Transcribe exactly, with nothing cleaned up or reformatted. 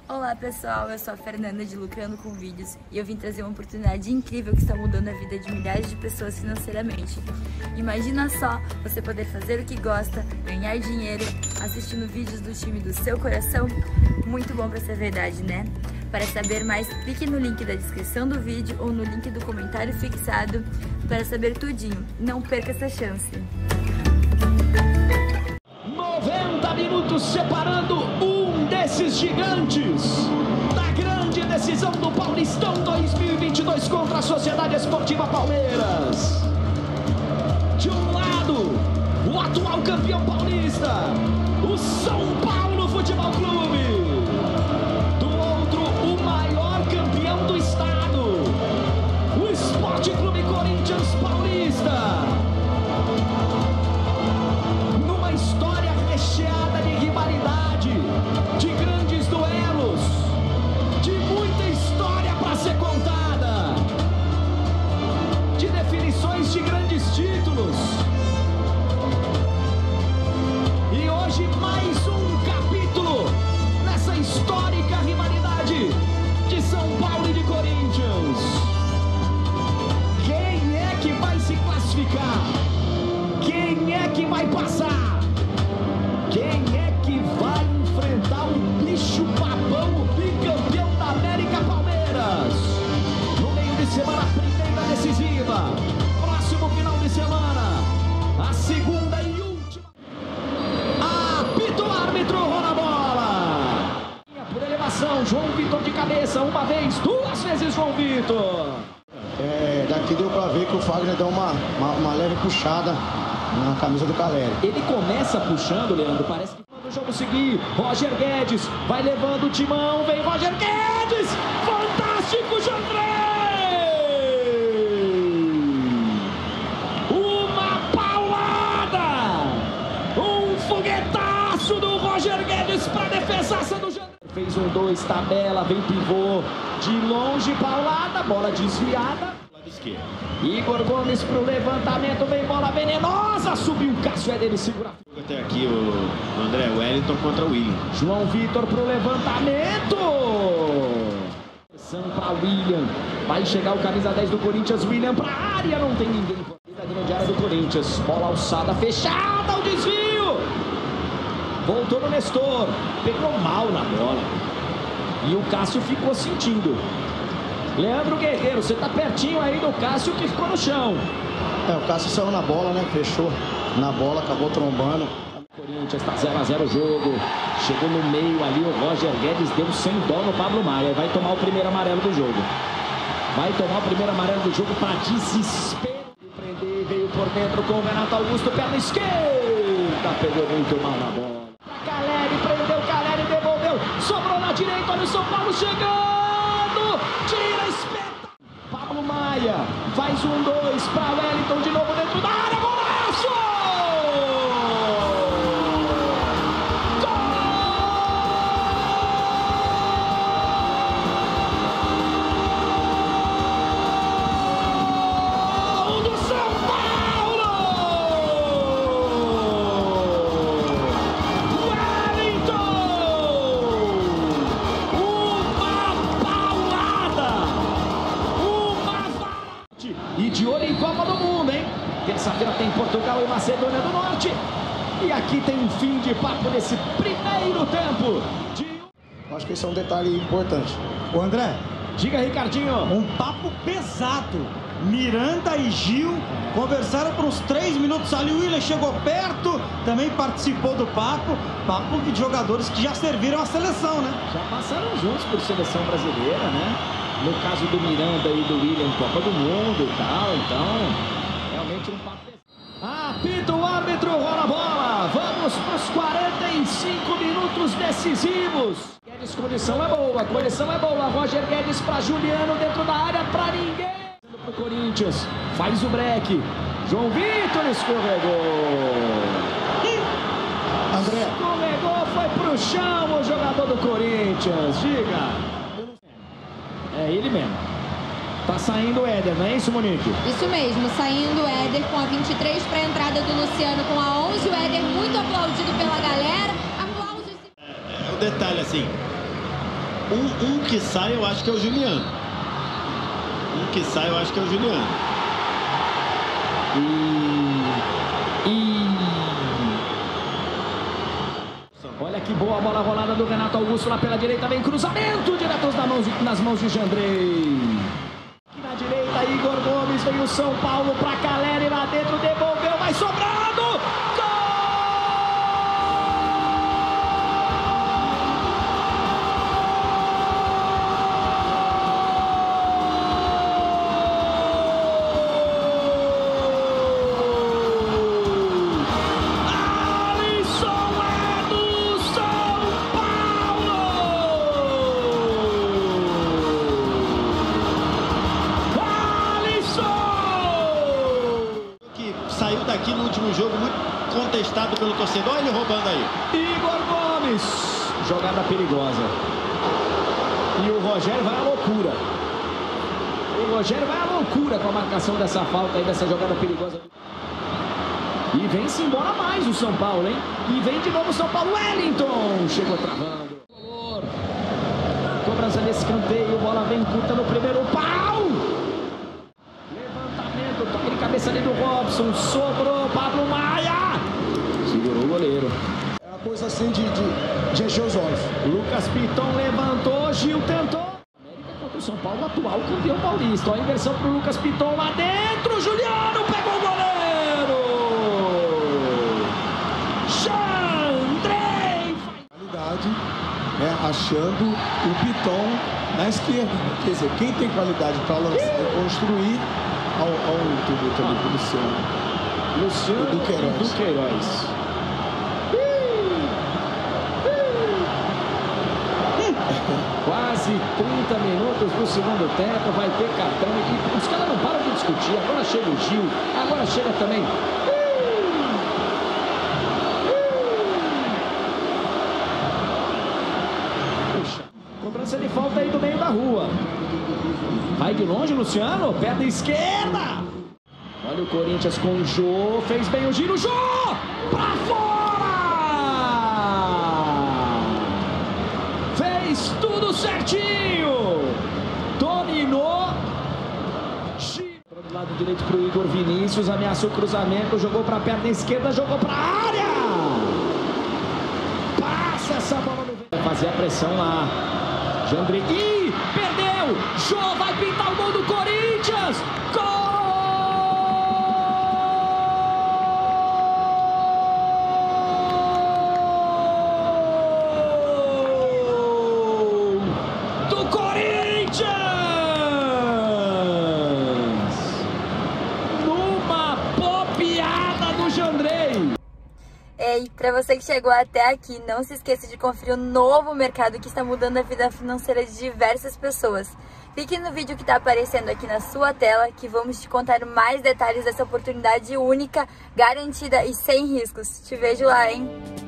Olá pessoal, eu sou a Fernanda de Lucrando com Vídeos e eu vim trazer uma oportunidade incrível que está mudando a vida de milhares de pessoas financeiramente. Imagina só você poder fazer o que gosta, ganhar dinheiro, assistindo vídeos do time do seu coração. Muito bom para ser verdade, né? Para saber mais, clique no link da descrição do vídeo ou no link do comentário fixado para saber tudinho. Não perca essa chance. noventa minutos separando um desses gigantes da grande decisão do Paulistão dois mil e vinte e dois contra a Sociedade Esportiva Palmeiras. De um lado, o atual campeão paulista, o São Paulo Futebol Clube. Do outro, o maior campeão do estado, o Sport Clube Corinthians Paulista. Numa história recheada de rivalidade, de grandes duelos, de muita história para ser contada, de definições de grandes títulos. E hoje mais um capítulo nessa histórica rivalidade de São Paulo e de Corinthians. Quem é que vai se classificar? Quem é que vai passar? Quem é que vai enfrentar o bicho papão, o bicampeão da América, Palmeiras? No meio de semana, a primeira decisiva. Próximo final de semana, a segunda e última. Apita o árbitro, rola a bola. Por elevação, João Vitor de cabeça, uma vez, duas vezes João Vitor. É, daqui deu pra ver que o Fagner deu uma, uma, uma leve puxada na camisa do Caleri. Ele começa puxando, Leandro, parece que quando o jogo seguir, Roger Guedes vai levando o timão, vem Roger Guedes, fantástico, Jandrei! Uma paulada, um foguetaço do Roger Guedes para a defesaça do Jandrei. Fez um dois, tabela, vem pivô, de longe, paulada, bola desviada. Igor Gomes pro levantamento, vem bola venenosa, subiu o Cássio, é dele, segura. Até aqui o André Wellington contra o William. João Vitor pro levantamento. Pressão para William, vai chegar o camisa dez do Corinthians, William pra área, não tem ninguém. Da grande área do Corinthians, bola alçada, fechada, o desvio. Voltou no Nestor, pegou mal na bola. E o Cássio ficou sentindo. Leandro Guerreiro, você tá pertinho aí do Cássio que ficou no chão. É, o Cássio saiu na bola, né? Fechou na bola, acabou trombando. Corinthians tá zero a zero o jogo. Chegou no meio ali, o Roger Guedes deu sem dó no Pablo Maia. Vai tomar o primeiro amarelo do jogo. Vai tomar o primeiro amarelo do jogo para desespero. Prender, veio por dentro com o Renato Augusto, perna esquerda. Pegou muito mal na bola. Caleri, prendeu, Caleri devolveu. Sobrou na direita, olha o São Paulo chegando. Tira, espeta. Pablo Maia faz um dois para Wellington de novo dentro da área. Golaço! Gol do São Paulo! Wellington! E de olho em Copa do Mundo, hein? Terça-feira tem Portugal e Macedônia do Norte. E aqui tem um fim de papo nesse primeiro tempo. De... Acho que esse é um detalhe importante. Ô André, diga, Ricardinho. Um papo pesado. Miranda e Gil conversaram por uns três minutos ali. O William chegou perto, também participou do papo. Papo de jogadores que já serviram a seleção, né? Já passaram juntos por seleção brasileira, né? No caso do Miranda e do William, Copa do Mundo e tal, então, realmente um papo. Apita o árbitro, rola a bola. Vamos para os quarenta e cinco minutos decisivos. Guedes, condição é boa, a condição é boa. Roger Guedes para Juliano dentro da área, para ninguém. Para o Corinthians, faz o break. João Vitor escorregou. André. Escorregou, foi pro chão o jogador do Corinthians, diga. É ele mesmo. Tá saindo o Éder, não é isso, Monique? Isso mesmo, saindo o Éder com a vinte e três para a entrada do Luciano com a onze. O Éder muito aplaudido pela galera. Aplausos. É, é um detalhe assim. Um, um que sai, eu acho que é o Juliano. Um que sai, eu acho que é o Juliano. E... e... Olha que boa bola rolada do Renato Augusto lá pela direita. Vem cruzamento direto nas mãos, nas mãos de Jandrei. Aqui na direita, Igor Gomes. Vem o São Paulo pra Caleri lá dentro. Devolveu, vai sobrando. Saiu daqui no último jogo muito contestado pelo torcedor. Olha ele roubando aí. Igor Gomes. Jogada perigosa. E o Rogério vai à loucura. O Rogério vai à loucura com a marcação dessa falta aí, dessa jogada perigosa. E vem-se embora mais o São Paulo, hein? E vem de novo o São Paulo. Wellington chegou travando. Cobrança desse escanteio. Bola vem curta no primeiro pau. Toque de cabeça ali do Robson, sobrou, Pablo Maia, segurou o goleiro. É uma coisa assim de, de, de encher os olhos. Lucas Piton levantou, Gil tentou. América contra o São Paulo, atual campeão paulista. Ó, a inversão pro Lucas Piton lá dentro, Juliano pegou o goleiro. Jandrei. Qualidade, né, achando o Piton na esquerda. Quer dizer, quem tem qualidade para lançar e construir. Olha o tudo também do Luciano. Luciano do Queiroz. Do Queiroz. Quase trinta minutos no segundo tempo. Vai ter cartão. E os caras não param de discutir. Agora chega o Gil. Agora chega também. Puxa. Cobrança de falta aí do meio da rua. Vai de longe, Luciano, perna esquerda. Olha o Corinthians com o Jô, fez bem o giro, Jô, pra fora! Fez tudo certinho, dominou. Do lado direito pro Igor Vinícius, ameaçou o cruzamento, jogou pra perna esquerda, jogou pra área. Passa essa bola no... Vai fazer a pressão lá. Jandrei, ih, perdeu! Jô vai pintar o gol do Corinthians! Gol! Do Corinthians! Numa bobeada do Jandrei! Ei, pra você que chegou até aqui, não se esqueça de conferir o novo mercado que está mudando a vida financeira de diversas pessoas. Clique no vídeo que está aparecendo aqui na sua tela, que vamos te contar mais detalhes dessa oportunidade única, garantida e sem riscos. Te vejo lá, hein?